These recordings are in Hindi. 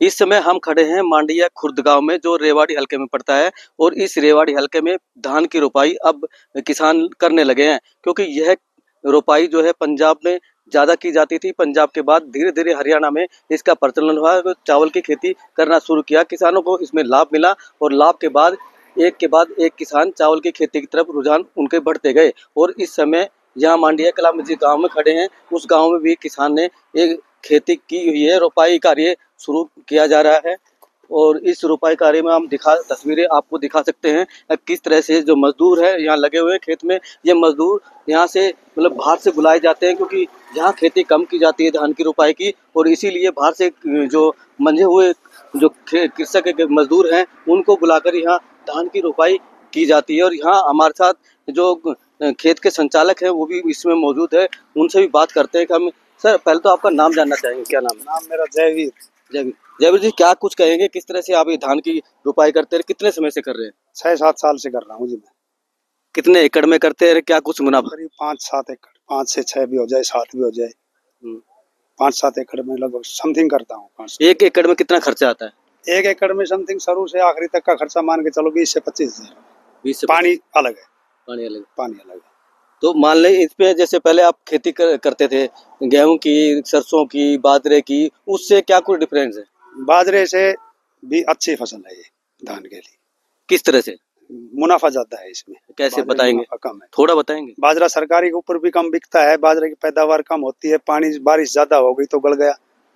इस समय हम खड़े हैं मांडिया खुर्द गांव में, जो रेवाड़ी हलके में पड़ता है। और इस रेवाड़ी हलके में धान की रोपाई अब किसान करने लगे हैं, क्योंकि यह रोपाई जो है पंजाब में ज्यादा की जाती थी। पंजाब के बाद धीरे धीरे हरियाणा में इसका प्रचलन हुआ, तो चावल की खेती करना शुरू किया। किसानों को इसमें लाभ मिला और लाभ के बाद एक किसान चावल की खेती की तरफ रुझान उनके बढ़ते गए। और इस समय यहाँ मांडिया कला में जिस गाँव में खड़े हैं, उस गाँव में भी किसान ने एक खेती की हुई है, रोपाई कार्य शुरू किया जा रहा है। और इस रोपाई कार्य में हम तस्वीरें आपको दिखा सकते हैं किस तरह से जो मजदूर है यहाँ लगे हुए हैं खेत में। ये मजदूर यहाँ से मतलब बाहर से बुलाए जाते हैं, क्योंकि यहाँ खेती कम की जाती है धान की रोपाई की, और इसीलिए बाहर से जो मंझे हुए जो कृषक के मजदूर हैं उनको बुलाकर यहाँ धान की रोपाई की जाती है। और यहाँ हमारे साथ जो खेत के संचालक हैं वो भी इसमें मौजूद है, उनसे भी बात करते हैं कि हम। सर, पहले तो आपका नाम जानना चाहेंगे, क्या नाम है? नाम मेरा जयवीर। जयवीर। जयवीर जी, क्या कुछ कहेंगे, किस तरह से आप ये धान की रोपाई करते हैं, कितने समय से कर रहे हैं? 6-7 साल से कर रहा हूँ जी मैं। कितने एकड़ में करते हैं, क्या कुछ मुनाफा? करीब 5-7 एकड़, 5 से 6 भी हो जाए, 7 भी हो जाए। 5-7 एकड़ में लगभग समथिंग करता हूँ। एक एकड़ में कितना खर्चा आता है? एक एकड़ में समथिंग शुरू से आखिरी तक का खर्चा मान के चलो 20 से 25 हजार। 20 से पानी अलग है। पानी अलग। पानी अलग है। तो मान लें इस पे, जैसे पहले आप खेती करते थे गेहूं की, सरसों की, बाजरे की, उससे क्या कुछ डिफरेंस है? बाजरे से भी अच्छी फसल है ये धान के लिए। किस तरह से? मुनाफा ज्यादा है इसमें। कैसे बताएंगे? कम है, थोड़ा बताएंगे। बाजरा सरकारी के ऊपर भी कम बिकता है, बाजरे की पैदावार कम होती है, पानी बारिश ज्यादा हो गई तो गल गया,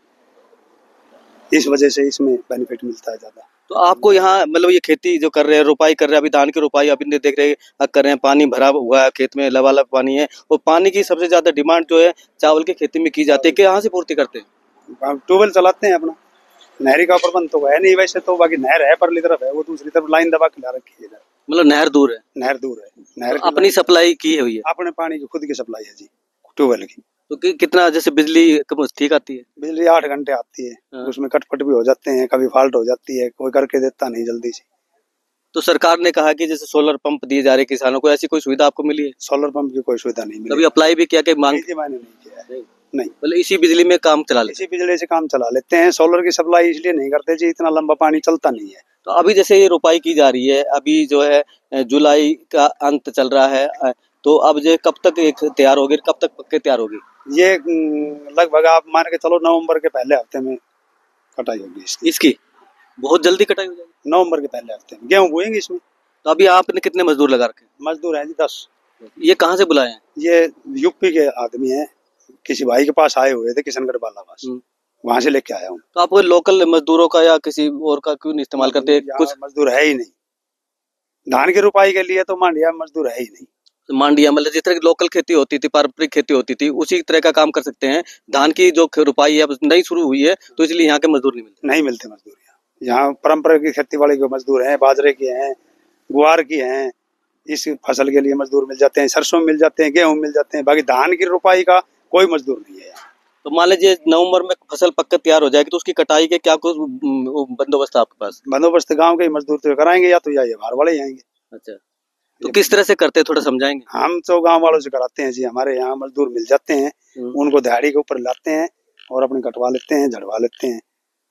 इस वजह से इसमें बेनिफिट मिलता है ज्यादा। तो आपको यहाँ मतलब ये खेती जो कर रहे हैं, रोपाई कर रहे हैं, अभी धान की रोपाई अभी देख रहे हैं कर रहे हैं, पानी भरा हुआ है खेत में, लबालब पानी है, और पानी की सबसे ज्यादा डिमांड जो है चावल की खेती में की जाती है। कहाँ से पूर्ति करते हैं? ट्यूबवेल चलाते हैं अपना, नहरी का प्रबंध तो है नहीं वैसे तो, बाकी नहर है परली तरफ है, वो दूसरी तरफ लाइन दबा के ला रखी है। मतलब नहर दूर है? नहर दूर है। नहर तो अपनी सप्लाई की हुई है? अपने पानी की खुद की सप्लाई है जी, ट्यूबवेल की। तो कितना, जैसे बिजली ठीक आती है? बिजली 8 घंटे आती है। हाँ। उसमें कटपट भी हो जाते हैं, कभी फॉल्ट हो जाती है, कोई करके देता नहीं जल्दी से। तो सरकार ने कहा कि जैसे सोलर पंप दिए जा रहे किसानों को, ऐसी कोई सुविधा आपको मिली है? सोलर पंप की कोई सुविधा नहीं मिली। कभी अप्लाई भी किया कि मांग? मैंने नहीं किया। नहीं, मतलब इसी बिजली में काम चला लेते? इसी बिजली से काम चला लेते हैं। सोलर की सप्लाई इसलिए नहीं करते जी, इतना लंबा पानी चलता नहीं है। तो अभी जैसे ये रोपाई की जा रही है, अभी जो है जुलाई का अंत चल रहा है, तो अब ये कब तक तैयार होगी, कब तक पक्के तैयार होगी? ये लगभग आप मान के चलो नवंबर के पहले हफ्ते में कटाई होगी इसकी बहुत जल्दी कटाई हो जाएगी। नवंबर के पहले हफ्ते में गेहूं बोएंगे इसमें। तो अभी आपने कितने मजदूर लगा रखे? मजदूर हैं जी 10। ये कहाँ से बुलाए हैं? ये यूपी के आदमी हैं, किसी भाई के पास आए हुए थे, किशनगढ़ बालाबास, वहां से लेके आया हूँ। तो आप लोकल मजदूरों का या किसी और का क्यों नहीं इस्तेमाल करते? कुछ मजदूर है ही नहीं धान की रुपाई के लिए, तो मांडिया मजदूर है ही नहीं। मांडिया मतलब जिस तरह की लोकल खेती होती थी, पारंपरिक खेती होती थी, उसी तरह का काम कर सकते हैं। धान की जो रुपाई है अब नई शुरू हुई है, तो इसलिए यहाँ के मजदूर नहीं मिलते मजदूर। यहाँ परंपरागत खेती वाले के मजदूर हैं, बाजरे के हैं, गुआर की हैं, इस फसल के लिए मजदूर मिल जाते हैं, सरसों मिल जाते हैं, गेहूं मिल जाते हैं, बाकी धान की रुपाई का कोई मजदूर नहीं है। तो मान लीजिए नवंबर में फसल पक्का तैयार हो जाएगी, तो उसकी कटाई के क्या कुछ बंदोबस्त है आपके पास? बंदोबस्त गांव के मजदूर तो कराएंगे, या तो ये बाहर वाले ही आएंगे। अच्छा, तो किस तरह से करते हैं, थोड़ा समझाएंगे? हम तो गांव वालों से कराते हैं जी, हमारे यहाँ मजदूर मिल जाते हैं, उनको दिहाड़ी के ऊपर लाते हैं और अपने कटवा लेते हैं, झड़वा लेते हैं।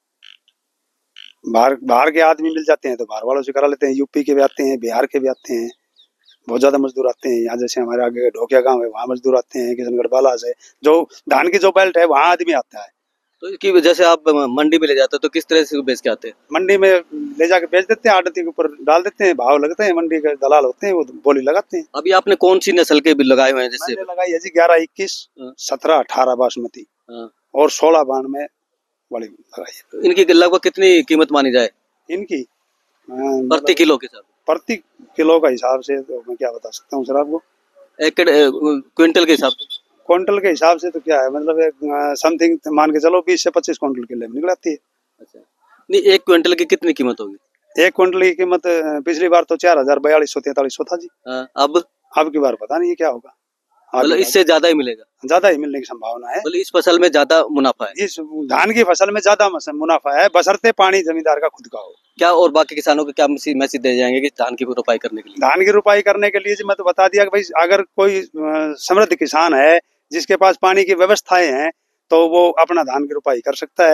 बाहर के आदमी मिल जाते हैं तो बाहर वालों से करा लेते हैं, यूपी के भी आते हैं, बिहार के भी आते हैं, बहुत ज्यादा मजदूर आते हैं। यहाँ जैसे हमारे आगे ढोकिया गांव है, वहाँ मजदूर आते हैं, किशनगढ़ बाला से जो धान की जो बेल्ट है वहाँ आदमी आता है। तो इसकी वजह से आप मंडी में ले जाते हो, तो किस तरह से बेच के आते हैं? मंडी में ले जाके बेच देते हैं, आड़ती के ऊपर डाल देते हैं, भाव लगते हैं, मंडी के दलाल होते हैं, वो बोली लगाते हैं। अभी आपने कौन सी नस्ल के भी लगाए हुए हैं? जैसे लगाई है जी 11-21, 17-18 बासमती और 16 92 वाली लगाई है। इनकी लगभग कितनी कीमत मानी जाए? इनकी प्रति किलो के हिसाब? प्रति किलो का हिसाब से तो मैं क्या बता सकता हूँ सर आपको। एकड़ क्विंटल के हिसाब से? क्विंटल के हिसाब से तो क्या है, मतलब समथिंग मान के चलो 20 से 25 क्विंटल किलो निकल आती है। अच्छा, नहीं, एक क्विंटल की कितनी कीमत होगी? एक क्विंटल की कीमत पिछली बार तो 4000-4200-4300 था जी। अब की बार पता नहीं क्या होगा, मतलब इससे ज्यादा ही मिलेगा? ज्यादा ही मिलने की संभावना है। मतलब इस फसल में ज्यादा मुनाफा है? इस धान की फसल में ज्यादा मुनाफा है, बशर्ते पानी जमींदार का खुद का हो। क्या और बाकी किसानों को क्या मैसेज दे जाएंगे कि धान की रोपाई करने के लिए? धान की रोपाई करने के लिए जी मैं तो बता दिया कि भाई अगर कोई समृद्ध किसान है जिसके पास पानी की व्यवस्थाएं हैं तो वो अपना धान की रोपाई कर सकता है।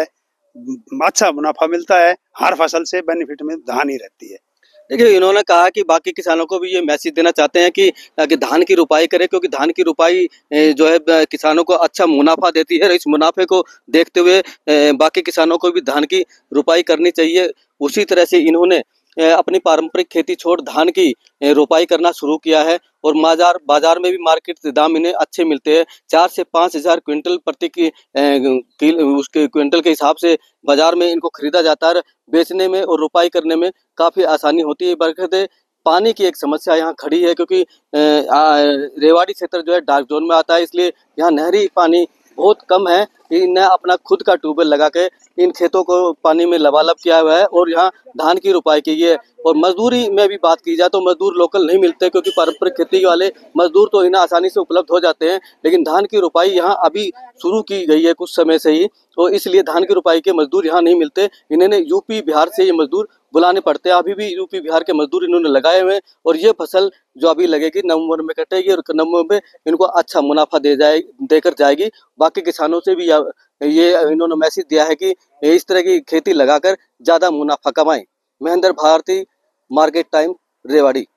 अच्छा मुनाफा मिलता है। हर फसल से बेनिफिट में धान ही रहती है। देखिए, इन्होंने कहा कि बाकी किसानों को भी ये मैसेज देना चाहते हैं कि धान की रुपाई करें, क्योंकि धान की रुपाई जो है किसानों को अच्छा मुनाफा देती है। इस मुनाफे को देखते हुए बाकी किसानों को भी धान की रुपाई करनी चाहिए। उसी तरह से इन्होंने अपनी पारंपरिक खेती छोड़ धान की रोपाई करना शुरू किया है और बाजार में भी मार्केट दाम इन्हें अच्छे मिलते हैं। 4 से 5,000 क्विंटल प्रति उसके क्विंटल के हिसाब से बाजार में इनको खरीदा जाता है। बेचने में और रोपाई करने में काफ़ी आसानी होती है। बरखते पानी की एक समस्या यहाँ खड़ी है, क्योंकि रेवाड़ी क्षेत्र जो है डार्क जोन में आता है, इसलिए यहाँ नहरी पानी बहुत कम है। इन्हें अपना खुद का ट्यूबवेल लगा के इन खेतों को पानी में लबालब किया हुआ है और यहाँ धान की रुपाई की है। और मजदूरी में भी बात की जाए तो मजदूर लोकल नहीं मिलते, क्योंकि पारंपरिक खेती वाले मजदूर तो इन्हें आसानी से उपलब्ध हो जाते हैं, लेकिन धान की रुपाई यहाँ अभी शुरू की गई है कुछ समय से ही, तो इसलिए धान की रुपाई के मजदूर यहाँ नहीं मिलते। इन्होंने यूपी बिहार से ये मजदूर बुलाने पड़ते हैं। अभी भी यूपी बिहार के मजदूर इन्होंने लगाए हुए हैं और ये फसल जो अभी लगेगी नवंबर में कटेगी और नवंबर में इनको अच्छा मुनाफा देकर जाएगी। बाकी किसानों से भी ये इन्होंने मैसेज दिया है कि इस तरह की खेती लगाकर ज्यादा मुनाफा कमाएं। Mahendra Bharti, market time, Rewari.